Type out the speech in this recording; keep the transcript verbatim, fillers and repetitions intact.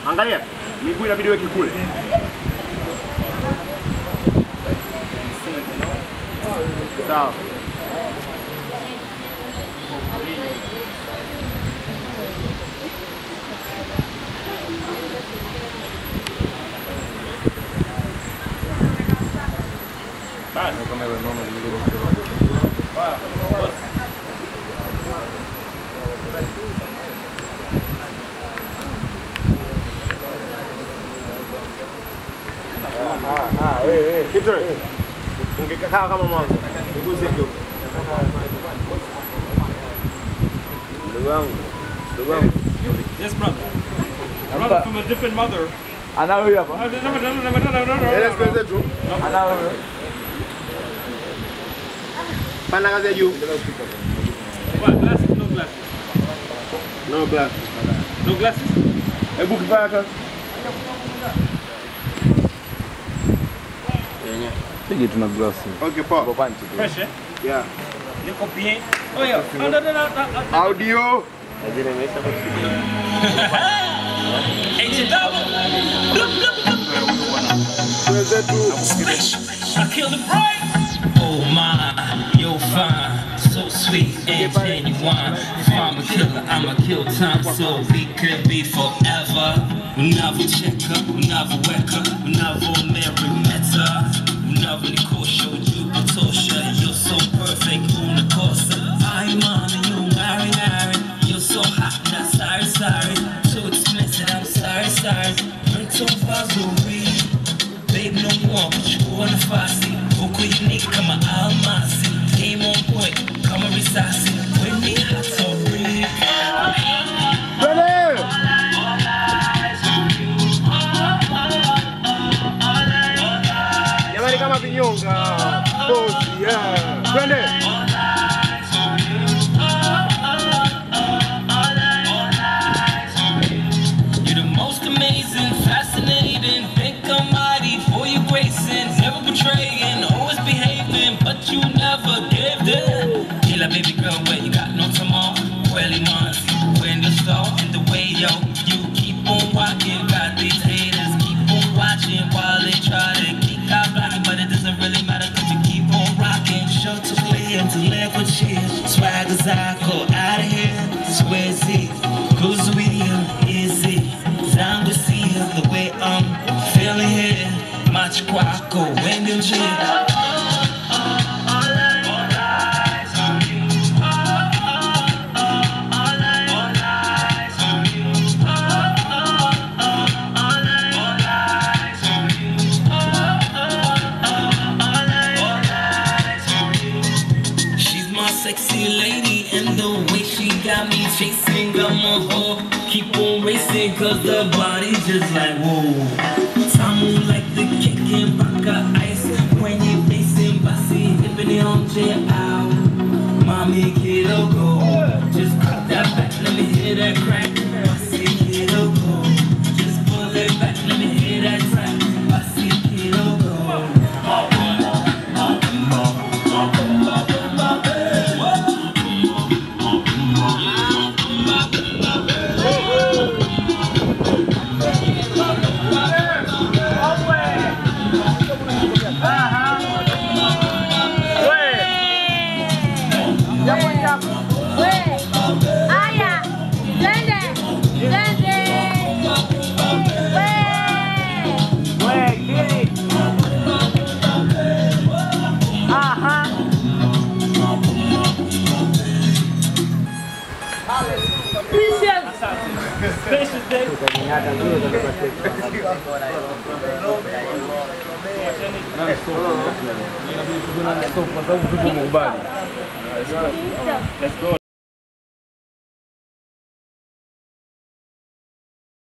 Angalia. Miguu inabidi weke kule. Sawa. Basi kama wewe mama ndio. Baya. Ah, ah, wewe, kitu. Ungekaa kama mwanzo. Niguze kidogo. Ndugu wangu. Ndugu wangu. Yes, brother. I'm brother from a different mother. Ana huyu hapa. No, no, no, no, no, no, no, no. Ele sikilize tu. Ana huyu. Pana kazi ya juu. What? Glasses? No glasses. No glasses. No glasses? Hebu kifaa kazi. Pigi tuna glasses. Okay, poa. Kwa panchi. Fresh, eh? Yeah. Yuko bien. Oh, yeah. No, no, no, no, no. Audio. H double. I killed the brain. Oh my, you're fine, so sweet and genuine. If I'm a killer, I'ma kill time so we could be forever. We never check up, we never wake up, we never marry meta. We never negotiate you, Patosha. You're so perfect on the course. I'm on you, marry, marry. You're so hot, not sorry, sorry. So explicit, I'm sorry, sorry. Bring some fuzzery. Babe, no more, but you wanna fussy. Vocal unique, come on, almasi. Game on point, come on, resassi. When me hot, so breathe. Ready! Jamani kama vinyonga. Bosi, yeah. Twende. You never gave them. Killer baby girl, where you got no tomorrow. Quelly months, when the star in the way, yo. You keep on walking, got these haters keep on watching while they try to keep out blocking, but it doesn't really matter cause you keep on rocking. Show to play and to live with cheer. Swaggers I go out of here. Swizzy, cruise wheel, easy. Zango see the way I'm feeling here. Match quaco, when you cheer. Sexy lady and the way she got me chasing, got my heart keep on racing cause the body just like whoa. Tamu like the kicking baka ice when you facing bossy, dipping it on J out. Mommy kiddo go, just crack that back, let me hear that crack. Bossy kiddo go, just pull it back, let me hear that track. Bossy kiddo go. Spacious day. Let's go.